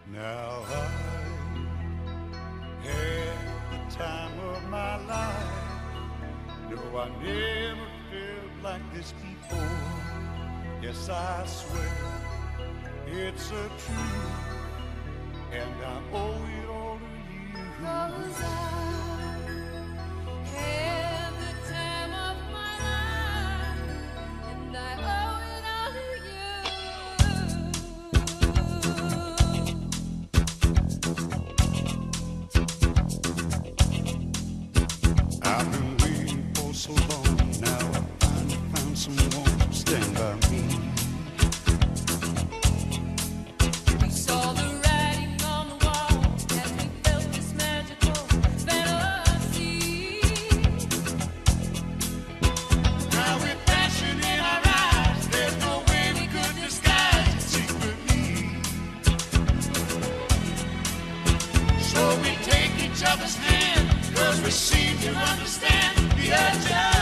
Now I had the time of my life. No, I never felt like this before. Yes, I swear it's a truth, and I owe it all to you. 'Cause I had the time of my life, and I owe it all to you. I've been waiting for so long. Now I finally found someone to stand by me. We saw the writing on the wall as we felt this magical fantasy. Now with passion in our eyes, there's no way we could disguise it secretly. So we take each other's hand, 'cause we seem to understand the urge.